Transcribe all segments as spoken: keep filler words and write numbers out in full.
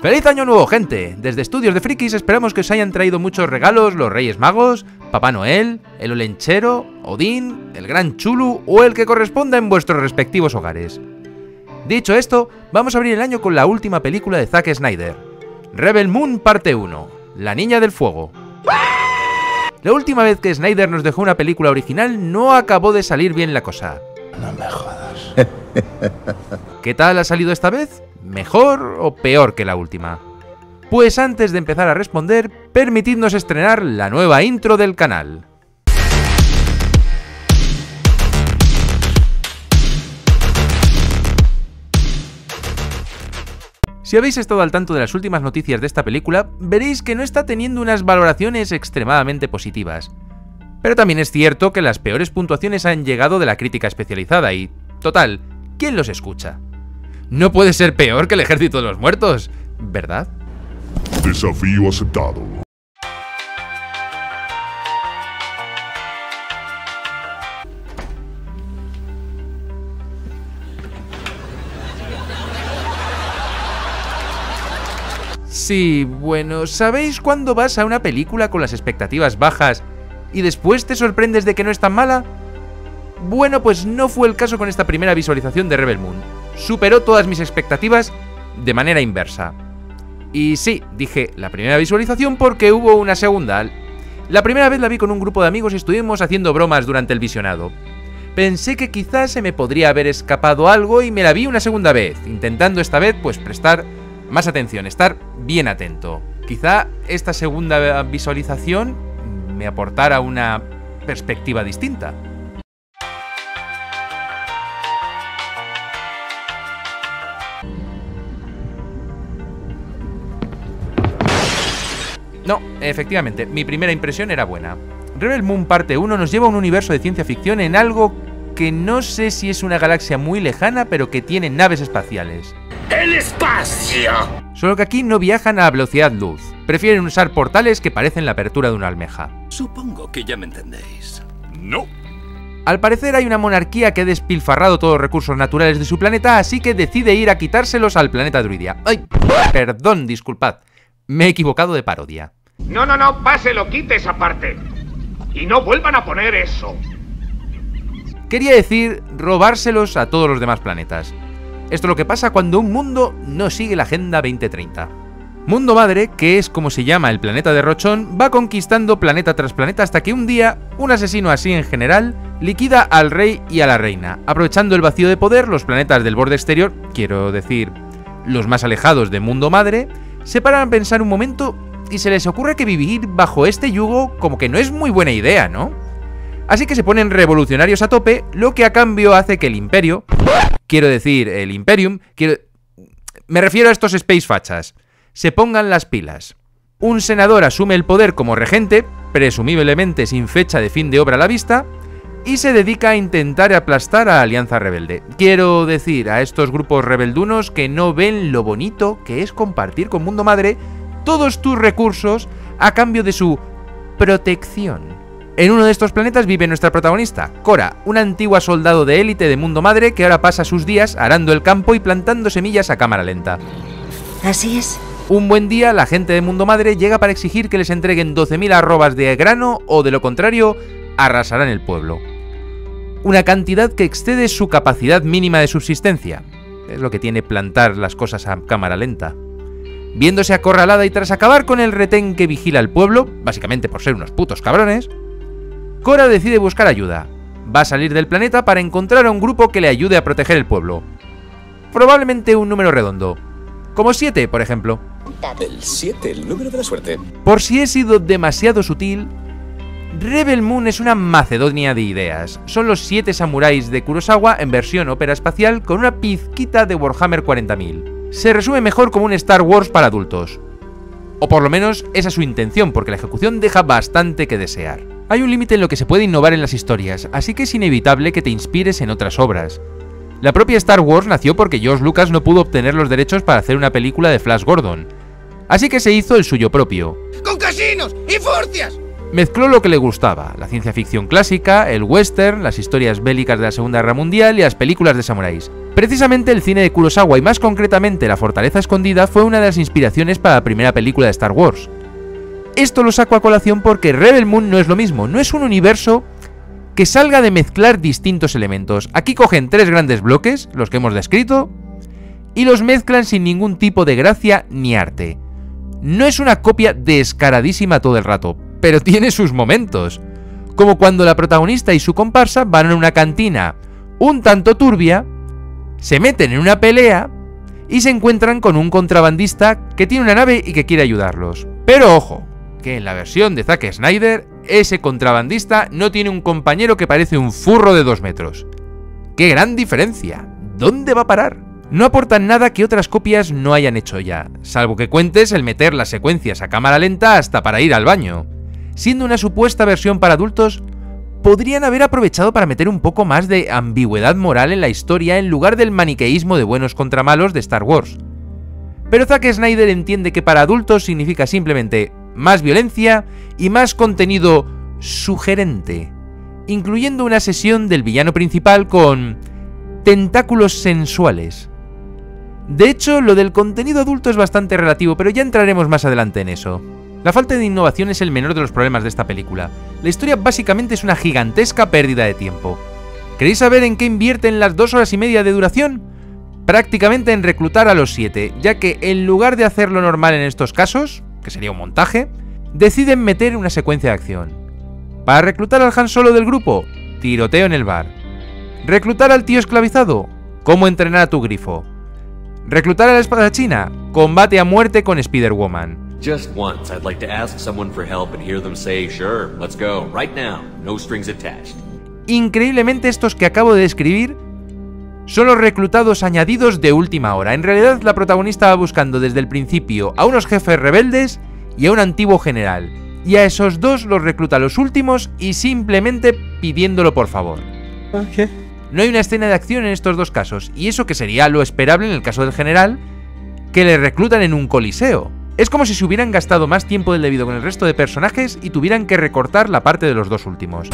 ¡Feliz Año Nuevo, gente! Desde Estudios de Frikis esperamos que os hayan traído muchos regalos los Reyes Magos, Papá Noel, el Olenchero, Odín, el Gran Chulu o el que corresponda en vuestros respectivos hogares. Dicho esto, vamos a abrir el año con la última película de Zack Snyder, Rebel Moon Parte uno, La Niña del Fuego. La última vez que Snyder nos dejó una película original no acabó de salir bien la cosa. No me jodas. ¿Qué tal ha salido esta vez? ¿Mejor o peor que la última? Pues antes de empezar a responder, permitidnos estrenar la nueva intro del canal. Si habéis estado al tanto de las últimas noticias de esta película, veréis que no está teniendo unas valoraciones extremadamente positivas. Pero también es cierto que las peores puntuaciones han llegado de la crítica especializada y, total, ¿quién los escucha? No puede ser peor que el Ejército de los Muertos, ¿verdad? Desafío aceptado. Sí, bueno, ¿sabéis cuándo vas a una película con las expectativas bajas y después te sorprendes de que no es tan mala? Bueno, pues no fue el caso con esta primera visualización de Rebel Moon. Superó todas mis expectativas de manera inversa. Y sí, dije la primera visualización porque hubo una segunda. La primera vez la vi con un grupo de amigos y estuvimos haciendo bromas durante el visionado. Pensé que quizás se me podría haber escapado algo y me la vi una segunda vez, intentando esta vez pues prestar más atención, estar bien atento. Quizá esta segunda visualización me aportara una perspectiva distinta. No, efectivamente, mi primera impresión era buena. Rebel Moon Parte uno nos lleva a un universo de ciencia ficción en algo que no sé si es una galaxia muy lejana, pero que tiene naves espaciales. ¡El espacio! Solo que aquí no viajan a velocidad luz. Prefieren usar portales que parecen la apertura de una almeja. Supongo que ya me entendéis. No. Al parecer hay una monarquía que ha despilfarrado todos los recursos naturales de su planeta, así que decide ir a quitárselos al planeta Druidia. ¡Ay! Perdón, disculpad. Me he equivocado de parodia. No, no, no, páselo, quite esa parte. Y no vuelvan a poner eso. Quería decir robárselos a todos los demás planetas. Esto es lo que pasa cuando un mundo no sigue la Agenda veinte treinta. Mundo Madre, que es como se llama el planeta de Rochon, va conquistando planeta tras planeta hasta que un día, un asesino así en general, liquida al rey y a la reina. Aprovechando el vacío de poder, los planetas del borde exterior, quiero decir, los más alejados de Mundo Madre, se paran a pensar un momento y se les ocurre que vivir bajo este yugo como que no es muy buena idea, ¿no? Así que se ponen revolucionarios a tope, lo que a cambio hace que el Imperio, quiero decir, el Imperium, quiero... me refiero a estos space fachas, se pongan las pilas. Un senador asume el poder como regente, presumiblemente sin fecha de fin de obra a la vista, y se dedica a intentar aplastar a Alianza Rebelde. Quiero decir, a estos grupos rebeldunos que no ven lo bonito que es compartir con Mundo Madre todos tus recursos a cambio de su protección. En uno de estos planetas vive nuestra protagonista, Cora, una antigua soldado de élite de Mundo Madre que ahora pasa sus días arando el campo y plantando semillas a cámara lenta. Así es. Un buen día, la gente de Mundo Madre llega para exigir que les entreguen doce mil arrobas de grano o, de lo contrario, arrasarán el pueblo. Una cantidad que excede su capacidad mínima de subsistencia. Es lo que tiene plantar las cosas a cámara lenta. Viéndose acorralada y tras acabar con el retén que vigila el pueblo, básicamente por ser unos putos cabrones, Cora decide buscar ayuda. Va a salir del planeta para encontrar a un grupo que le ayude a proteger el pueblo. Probablemente un número redondo. Como siete, por ejemplo. El siete, el número de la suerte. Por si he sido demasiado sutil, Rebel Moon es una Macedonia de ideas. Son los siete samuráis de Kurosawa en versión ópera espacial con una pizquita de Warhammer cuarenta mil. Se resume mejor como un Star Wars para adultos. O por lo menos esa es su intención, porque la ejecución deja bastante que desear. Hay un límite en lo que se puede innovar en las historias, así que es inevitable que te inspires en otras obras. La propia Star Wars nació porque George Lucas no pudo obtener los derechos para hacer una película de Flash Gordon, así que se hizo el suyo propio. ¡Con casinos y furcias! Mezcló lo que le gustaba, la ciencia ficción clásica, el western, las historias bélicas de la Segunda Guerra Mundial y las películas de samuráis. Precisamente el cine de Kurosawa y más concretamente La Fortaleza Escondida fue una de las inspiraciones para la primera película de Star Wars. Esto lo saco a colación porque Rebel Moon no es lo mismo, no es un universo que salga de mezclar distintos elementos. Aquí cogen tres grandes bloques, los que hemos descrito, y los mezclan sin ningún tipo de gracia ni arte. No es una copia descaradísima todo el rato, pero tiene sus momentos, como cuando la protagonista y su comparsa van a una cantina un tanto turbia, se meten en una pelea y se encuentran con un contrabandista que tiene una nave y que quiere ayudarlos. Pero ojo, que en la versión de Zack Snyder, ese contrabandista no tiene un compañero que parece un furro de dos metros. ¡Qué gran diferencia! ¿Dónde va a parar? No aportan nada que otras copias no hayan hecho ya, salvo que cuentes el meter las secuencias a cámara lenta hasta para ir al baño. Siendo una supuesta versión para adultos, podrían haber aprovechado para meter un poco más de ambigüedad moral en la historia en lugar del maniqueísmo de buenos contra malos de Star Wars. Pero Zack Snyder entiende que para adultos significa simplemente más violencia y más contenido sugerente, incluyendo una sesión del villano principal con tentáculos sensuales. De hecho, lo del contenido adulto es bastante relativo, pero ya entraremos más adelante en eso. La falta de innovación es el menor de los problemas de esta película. La historia básicamente es una gigantesca pérdida de tiempo. ¿Queréis saber en qué invierten las dos horas y media de duración? Prácticamente en reclutar a los siete, ya que en lugar de hacer lo normal en estos casos, que sería un montaje, deciden meter una secuencia de acción. Para reclutar al Han Solo del grupo, tiroteo en el bar. Reclutar al tío esclavizado, cómo entrenar a tu grifo. Reclutar a la espadachina, combate a muerte con Spider-Woman. Just once, I'd like to ask someone for help and hear them say, sure, let's go, right now, no strings attached. Increíblemente estos que acabo de describir son los reclutados añadidos de última hora. En realidad la protagonista va buscando desde el principio a unos jefes rebeldes y a un antiguo general. Y a esos dos los recluta a los últimos y simplemente pidiéndolo por favor. Okay. No hay una escena de acción en estos dos casos, y eso que sería lo esperable en el caso del general, que le reclutan en un coliseo. Es como si se hubieran gastado más tiempo del debido con el resto de personajes y tuvieran que recortar la parte de los dos últimos.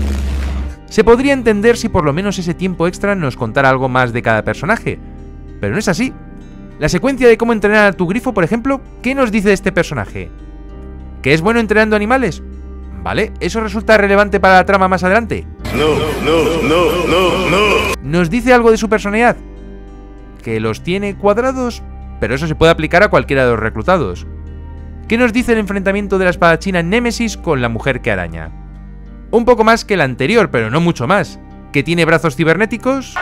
Se podría entender si por lo menos ese tiempo extra nos contara algo más de cada personaje, pero no es así. La secuencia de cómo entrenar a tu grifo, por ejemplo, ¿qué nos dice de este personaje? ¿Que es bueno entrenando animales? Vale, ¿eso resulta relevante para la trama más adelante? No, no, no, no, no. ¿Nos dice algo de su personalidad? ¿Que los tiene cuadrados? Pero eso se puede aplicar a cualquiera de los reclutados. ¿Qué nos dice el enfrentamiento de la espadachina Némesis con la mujer que araña? Un poco más que el anterior, pero no mucho más. Que tiene brazos cibernéticos,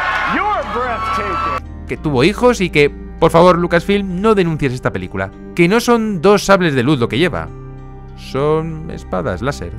que tuvo hijos y que, por favor Lucasfilm, no denuncies esta película. Que no son dos sables de luz lo que lleva. Son espadas láser.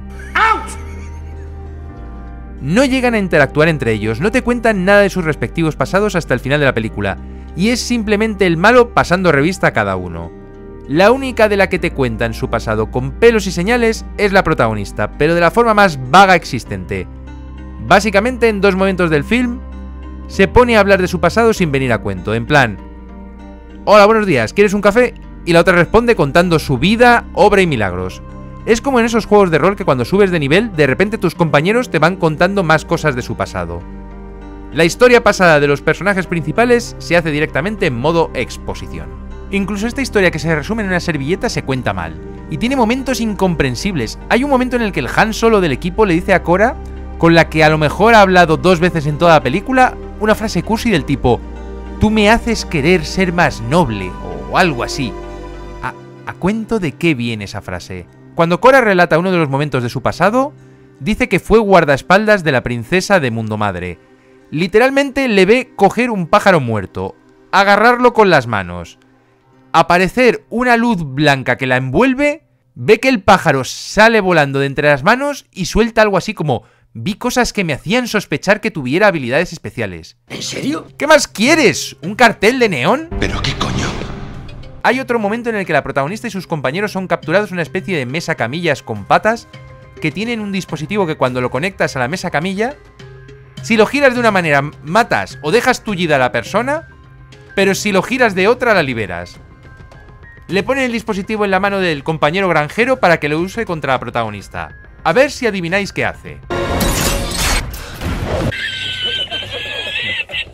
No llegan a interactuar entre ellos, no te cuentan nada de sus respectivos pasados hasta el final de la película, y es simplemente el malo pasando revista a cada uno. La única de la que te cuentan su pasado con pelos y señales es la protagonista, pero de la forma más vaga existente. Básicamente en dos momentos del film se pone a hablar de su pasado sin venir a cuento, en plan: hola, buenos días, ¿quieres un café? Y la otra responde contando su vida, obra y milagros. Es como en esos juegos de rol que cuando subes de nivel, de repente tus compañeros te van contando más cosas de su pasado. La historia pasada de los personajes principales se hace directamente en modo exposición. Incluso esta historia que se resume en una servilleta se cuenta mal, y tiene momentos incomprensibles. Hay un momento en el que el Han Solo del equipo le dice a Cora, con la que a lo mejor ha hablado dos veces en toda la película, una frase cursi del tipo: tú me haces querer ser más noble, o algo así. ¿A, a cuento de qué viene esa frase? Cuando Cora relata uno de los momentos de su pasado, dice que fue guardaespaldas de la princesa de Mundo Madre. Literalmente le ve coger un pájaro muerto, agarrarlo con las manos, aparecer una luz blanca que la envuelve, ve que el pájaro sale volando de entre las manos y suelta algo así como: vi cosas que me hacían sospechar que tuviera habilidades especiales. ¿En serio? ¿Qué más quieres? ¿Un cartel de neón? ¿Pero qué coño? Hay otro momento en el que la protagonista y sus compañeros son capturados en una especie de mesa camillas con patas que tienen un dispositivo que cuando lo conectas a la mesa camilla, si lo giras de una manera matas o dejas tullida a la persona, pero si lo giras de otra la liberas. Le ponen el dispositivo en la mano del compañero granjero para que lo use contra la protagonista. A ver si adivináis qué hace.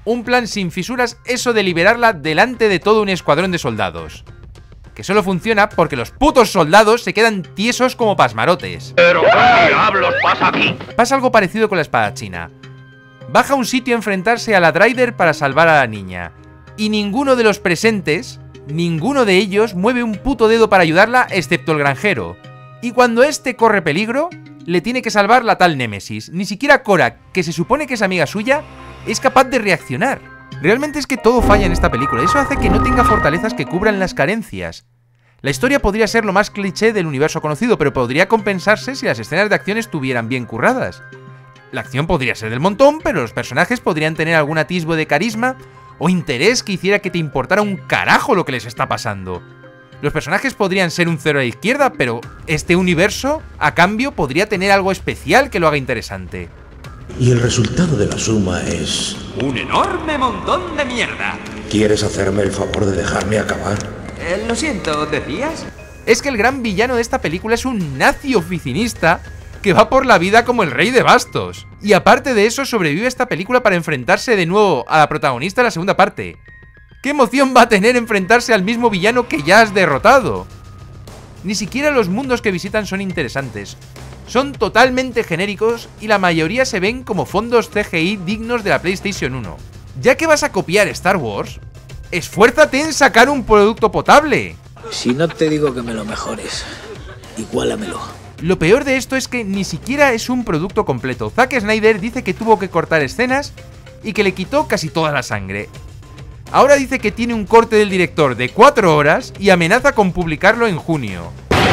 un plan sin fisuras, eso de liberarla delante de todo un escuadrón de soldados. Que solo funciona porque los putos soldados se quedan tiesos como pasmarotes. ¿Pero qué diablos pasa aquí? Pasa algo parecido con la espadachina. Baja a un sitio a enfrentarse a la Drider para salvar a la niña. Y ninguno de los presentes, ninguno de ellos mueve un puto dedo para ayudarla excepto el granjero. Y cuando este corre peligro, le tiene que salvar la tal Némesis. Ni siquiera Cora, que se supone que es amiga suya, es capaz de reaccionar. Realmente es que todo falla en esta película. Eso hace que no tenga fortalezas que cubran las carencias. La historia podría ser lo más cliché del universo conocido, pero podría compensarse si las escenas de acción estuvieran bien curradas. La acción podría ser del montón, pero los personajes podrían tener algún atisbo de carisma o interés que hiciera que te importara un carajo lo que les está pasando. Los personajes podrían ser un cero a la izquierda, pero este universo, a cambio, podría tener algo especial que lo haga interesante. Y el resultado de la suma es... Un enorme montón de mierda. ¿Quieres hacerme el favor de dejarme acabar? Eh, lo siento, ¿decías? Es que el gran villano de esta película es un nazi oficinista que va por la vida como el rey de bastos. Y aparte de eso, sobrevive esta película para enfrentarse de nuevo a la protagonista en la segunda parte. ¿Qué emoción va a tener enfrentarse al mismo villano que ya has derrotado? Ni siquiera los mundos que visitan son interesantes. Son totalmente genéricos y la mayoría se ven como fondos C G I dignos de la PlayStation uno. Ya que vas a copiar Star Wars, esfuérzate en sacar un producto potable. Si no te digo que me lo mejores, igualamelo. Lo peor de esto es que ni siquiera es un producto completo. Zack Snyder dice que tuvo que cortar escenas y que le quitó casi toda la sangre. Ahora dice que tiene un corte del director de cuatro horas y amenaza con publicarlo en junio.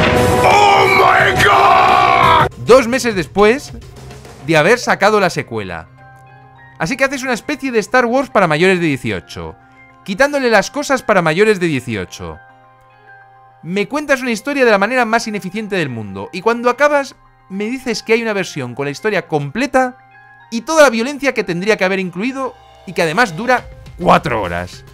¡Oh my God! Dos meses después de haber sacado la secuela. Así que haces una especie de Star Wars para mayores de dieciocho, quitándole las cosas para mayores de dieciocho. Me cuentas una historia de la manera más ineficiente del mundo, y cuando acabas me dices que hay una versión con la historia completa y toda la violencia que tendría que haber incluido y que además dura cuatro horas.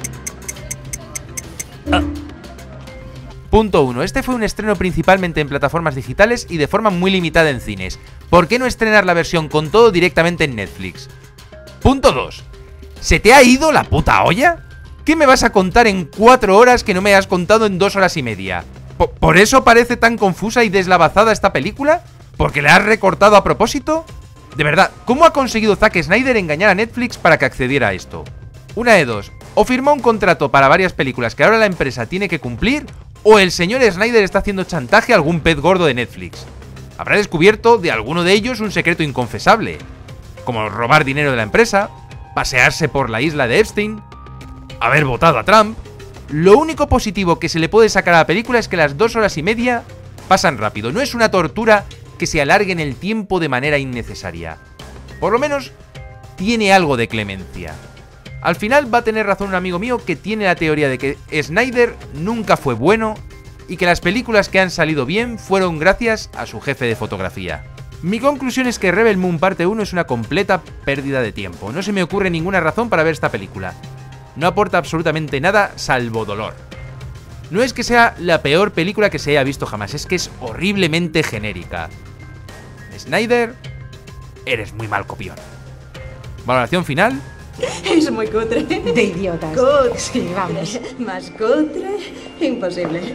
Ah. Punto uno. Este fue un estreno principalmente en plataformas digitales y de forma muy limitada en cines. ¿Por qué no estrenar la versión con todo directamente en Netflix? Punto dos. ¿Se te ha ido la puta olla? ¿Qué me vas a contar en cuatro horas que no me has contado en dos horas y media? ¿Por, ¿Por eso parece tan confusa y deslavazada esta película? ¿Porque la has recortado a propósito? De verdad, ¿cómo ha conseguido Zack Snyder engañar a Netflix para que accediera a esto? Una de dos. O firmó un contrato para varias películas que ahora la empresa tiene que cumplir, o el señor Snyder está haciendo chantaje a algún pez gordo de Netflix. Habrá descubierto de alguno de ellos un secreto inconfesable, como robar dinero de la empresa, pasearse por la isla de Epstein, haber votado a Trump. Lo único positivo que se le puede sacar a la película es que las dos horas y media pasan rápido. No es una tortura que se alargue en el tiempo de manera innecesaria. Por lo menos tiene algo de clemencia. Al final va a tener razón un amigo mío que tiene la teoría de que Snyder nunca fue bueno y que las películas que han salido bien fueron gracias a su jefe de fotografía. Mi conclusión es que Rebel Moon parte uno es una completa pérdida de tiempo. No se me ocurre ninguna razón para ver esta película. No aporta absolutamente nada salvo dolor. No es que sea la peor película que se haya visto jamás, es que es horriblemente genérica. Snyder, eres muy mal copión. Valoración final. Es muy cutre. De idiotas. Cutre. Sí, vamos. Más cutre, imposible.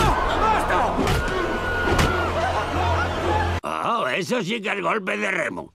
Oh, eso sí que es golpe de remo.